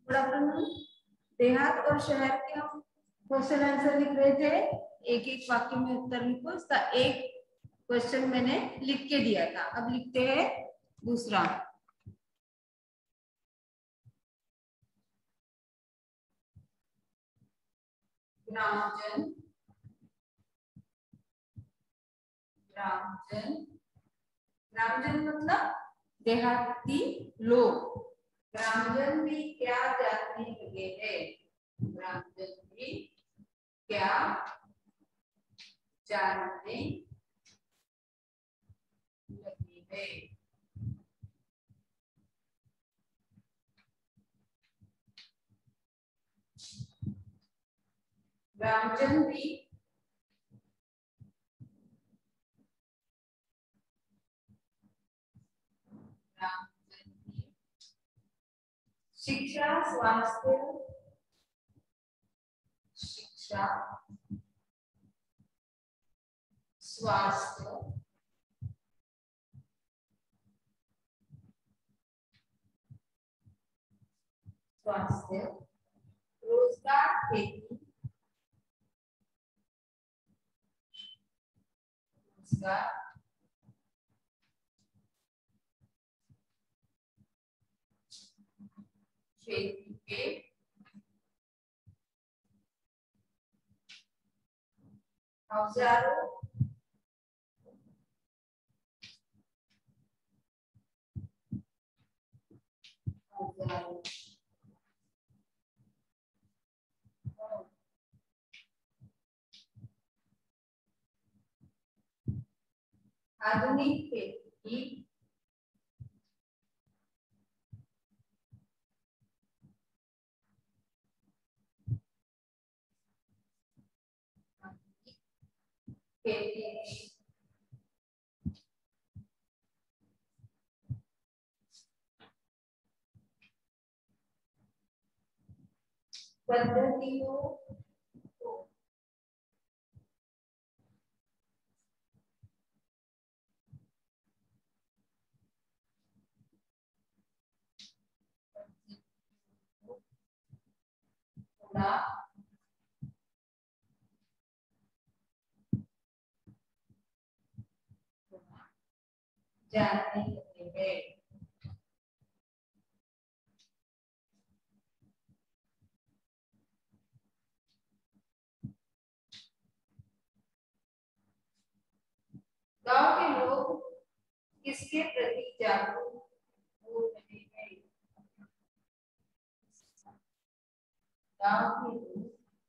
Good afternoon. देहात और शहर के हम क्वेश्चन आंसर लिख रहे थे, एक एक वाक्य में उत्तर लिखो। इसका एक क्वेश्चन मैंने लिख के दिया था, अब लिखते हैं दूसरा। ग्रामजन, ग्रामजन, ग्रामजन मतलब देहाती लोग। ग्रामजन भी क्या जानने लगे हैं, ग्रामजन भी क्या जानने लगे हैं। ग्रामजन भी शिक्षा, स्वास्थ्य, शिक्षा, स्वास्थ्य, स्वास्थ्य, रोजगार, खेती, रोजगार, खेती के औजारों, औजारों, आधुनिक खेती, खेती पद्धतियों को थोड़ा जानने लगे हैं। गांव के लोग किसके प्रति जागरूक हो रहे हैं, गांव के लोग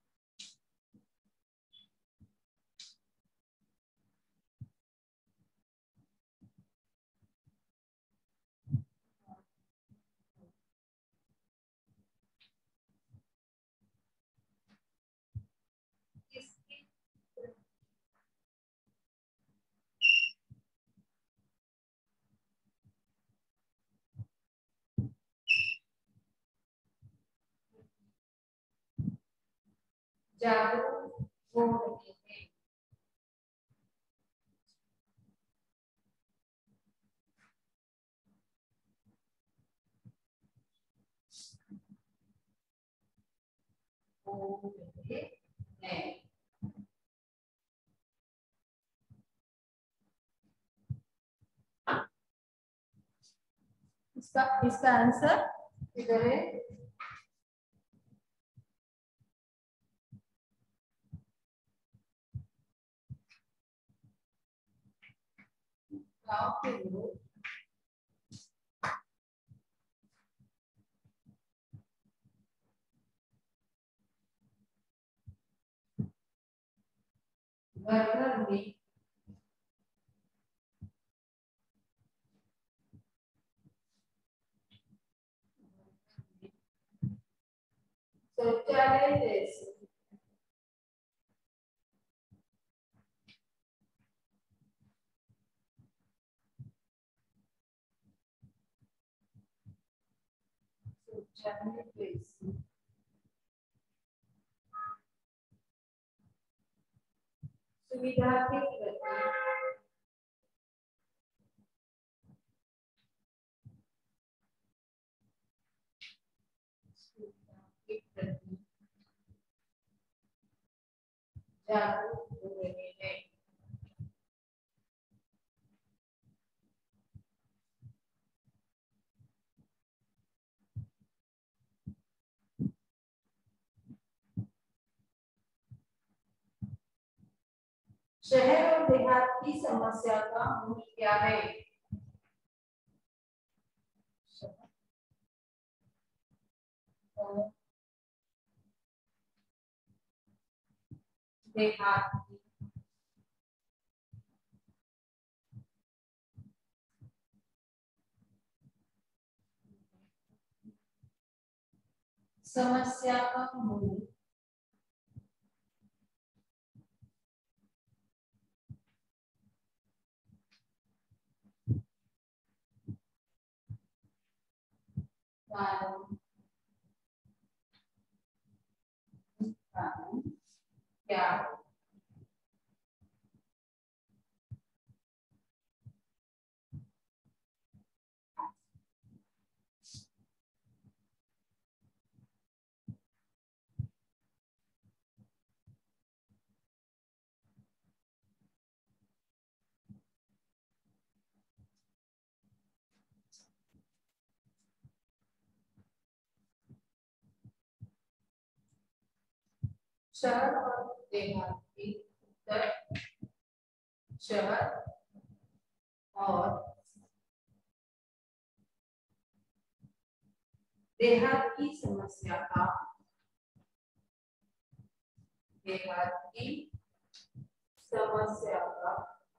किसके जागरूक हो रहे हैं। हो रहे हैं। इसका आंसर इधर है। गांव के लोग घर घर में शौचालय जैसे शौचालय जैसी सुविधा के प्रति जागरूक हो रहे हैं। शहर और देहात की समस्या का मूल क्या है? देहात की समस्या का मूल कारण क्या है? शहर और देहात की उत्तर शहर और देहात की समस्या का देहात की समस्या का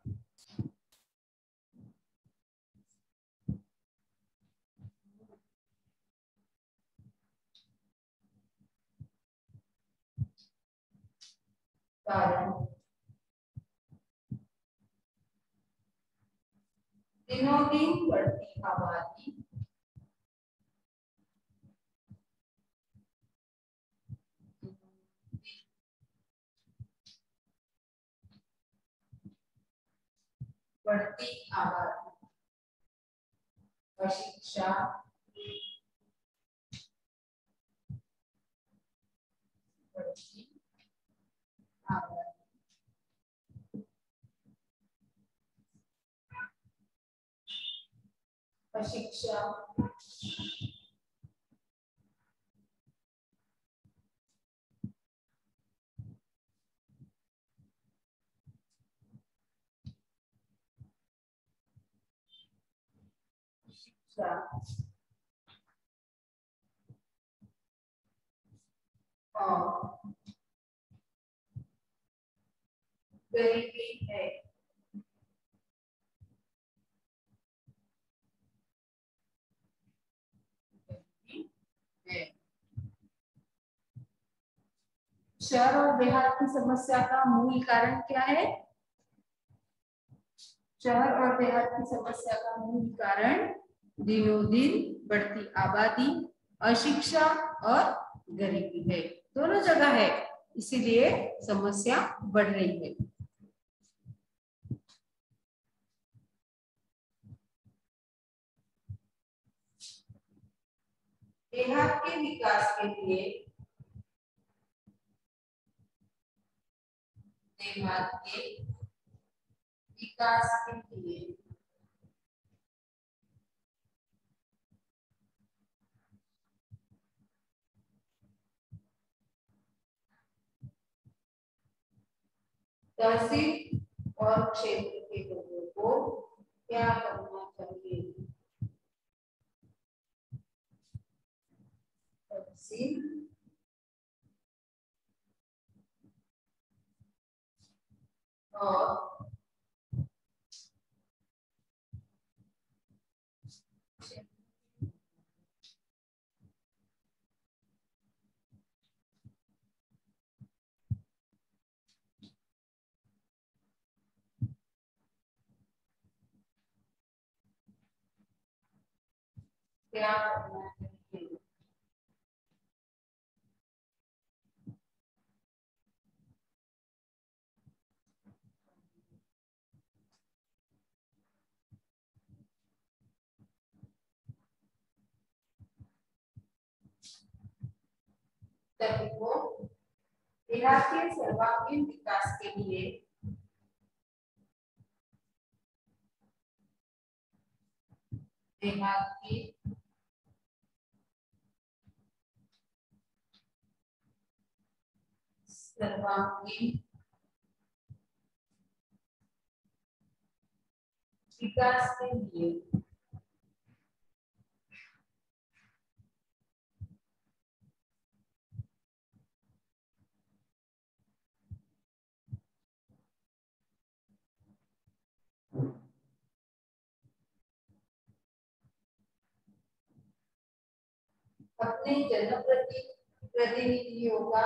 कारण दिनों दिन बढ़ती आबादी बढ़ती आबादी अशिक्षा बढ़ती आबादी अशिक्षा शिक्षा और गरीबी है। शहर और देहात की समस्या का मूल कारण क्या है? शहर और देहात की समस्या का मूल कारण दिनों दिन बढ़ती आबादी, अशिक्षा और गरीबी है। दोनों जगह है, इसीलिए समस्या बढ़ रही है। देहात के विकास के लिए देहात के विकास के लिए तहसील और क्षेत्र के लोगों को क्या करना चाहिए? तहसील और क्या करना चाहिए? सभी को देहात के सर्वांगीण विकास के लिए देहात के सर्वांगीण विकास के लिए अपने जनप्रतिनिधियों का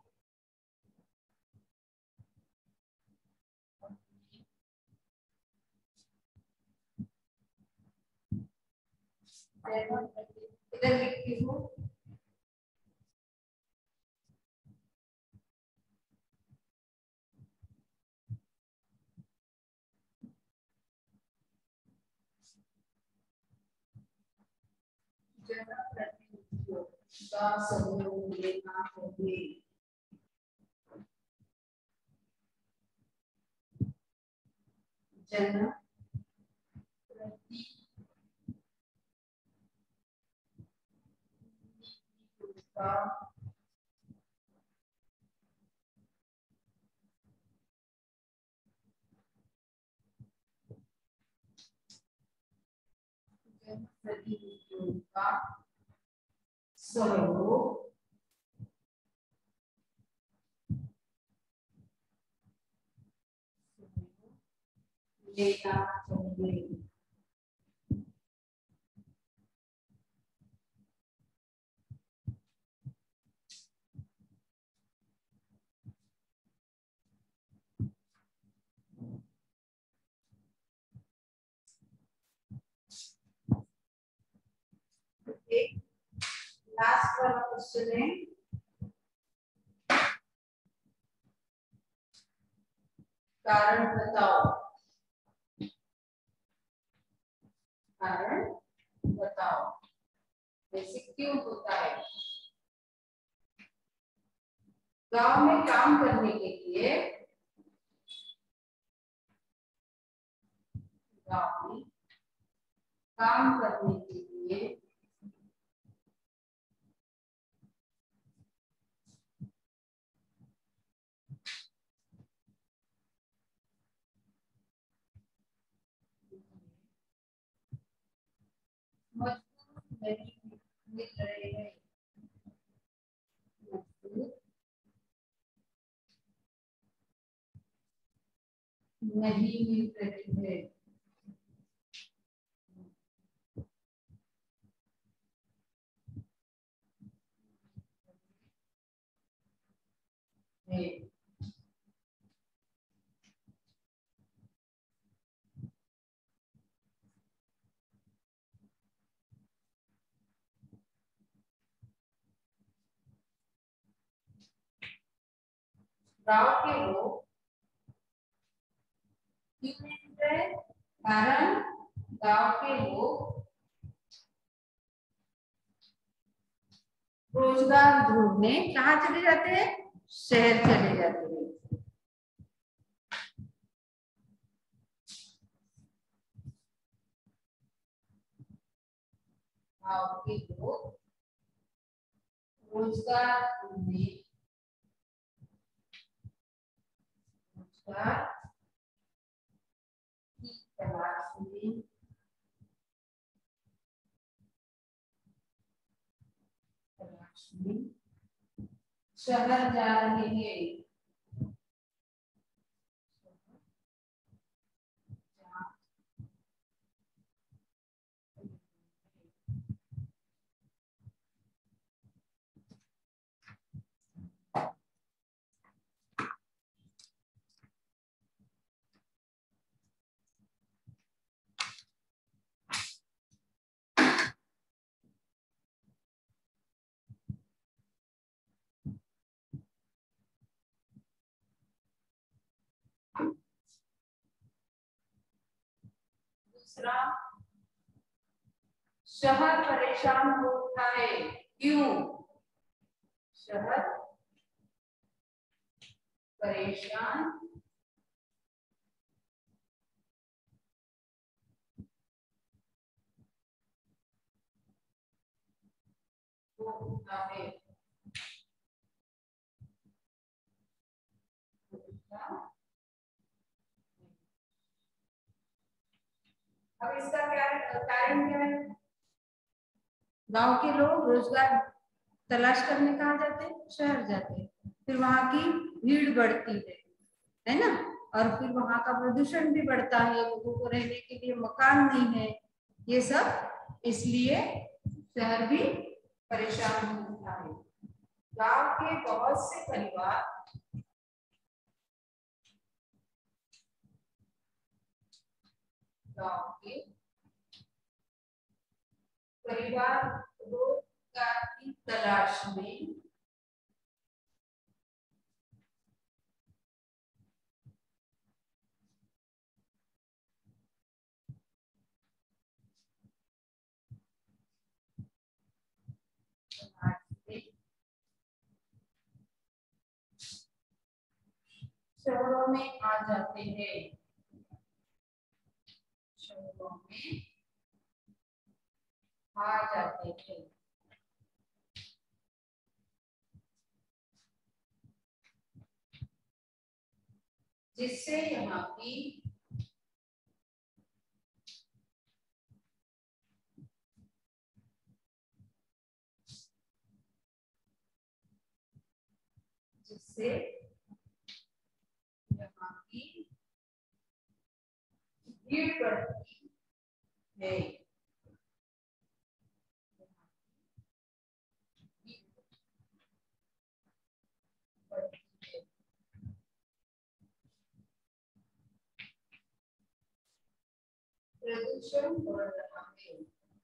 इधर लिखती हूँ जनप्रतिनिधियों का सहयोग लेना चाहिए। जनप्रतिनिधियों का सहयोग लेना चाहिए। लास्ट वाला क्वेश्चन है कारण बताओ। कारण बताओ ऐसे क्यों होता है। गांव में काम करने के लिए गांव में काम करने के लिए मजदूर नहीं मिल रहे हैं। मजदूर नहीं मिल रही है। गांव के लोग क्यों नहीं मिल रहे। कारण गांव के लोग रोजगार ढूंढने कहाँ चले जाते हैं। शहर चले जाते हैं। गांव के लोग रोजगार ढूंढने रोजगार की तलाश में शहर जा रहे हैं। दूसरा शहर परेशान होता है। क्यों। शहर परेशान होता है। अब इसका क्या कारण क्या है? गांव के लोग रोजगार तलाश करने कहाँ जाते हैं? शहर जाते हैं। फिर वहां की भीड़ बढ़ती है ना? और फिर वहां का प्रदूषण भी बढ़ता है, लोगों को रहने के लिए मकान नहीं है। ये सब इसलिए शहर भी परेशान होता है। गांव के बहुत से परिवार गांव के परिवार रोजगार की तलाश में शहरों में आ जाते हैं। शहरों में आ जाते हैं। जिससे यहाँ की जिससे यहाँ की भीड़ बढ़ती है। प्रदूषण बढ़ रहा है।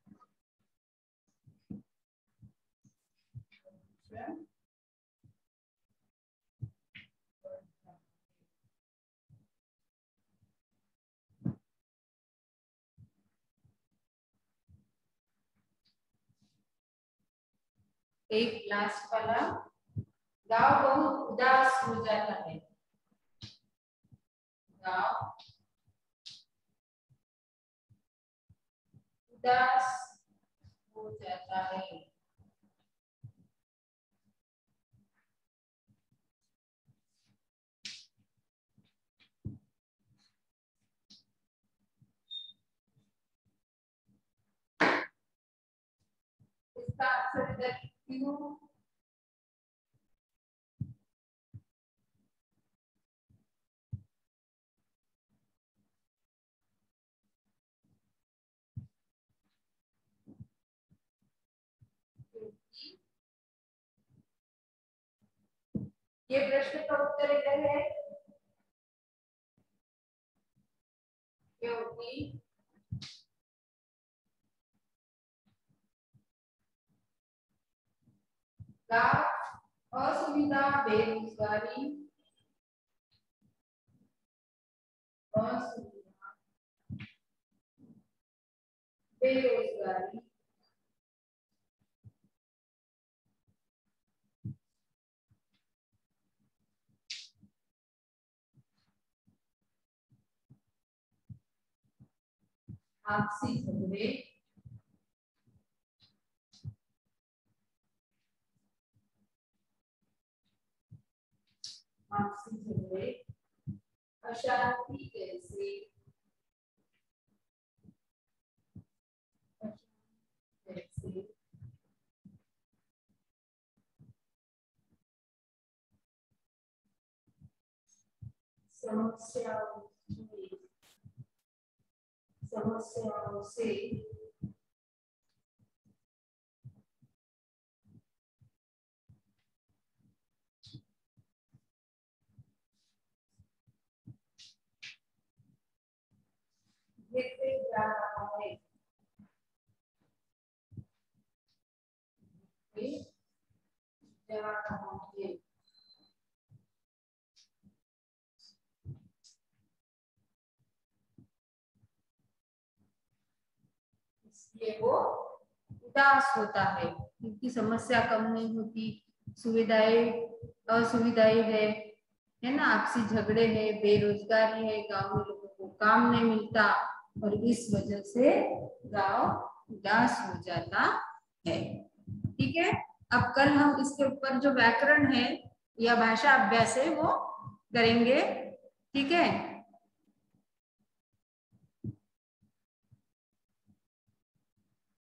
एक लास्ट वाला, गांव बहुत उदास हो जाता है। गांव उदास हो जाता है। इसका आंसर इधर लिखती हूँ। ये प्रश्न का उत्तर इधर है, क्योंकि गांव असुविधा, बेरोजगारी, असुविधा, बेरोजगारी, आपसी झगड़े, आपसी झगड़े, अशांति जैसे समस्याओं से गिरते जा रहा है। जा रहा है। इसलिए वो उदास होता है, क्योंकि समस्या कम नहीं होती, सुविधाएं असुविधाएं है, है ना, आपसी झगड़े है, बेरोजगारी है, गांव में लोगों को काम नहीं मिलता और इस वजह से गांव उदास हो जाता है। ठीक है, अब कल हम इसके ऊपर जो व्याकरण है या भाषा अभ्यास है वो करेंगे। ठीक है,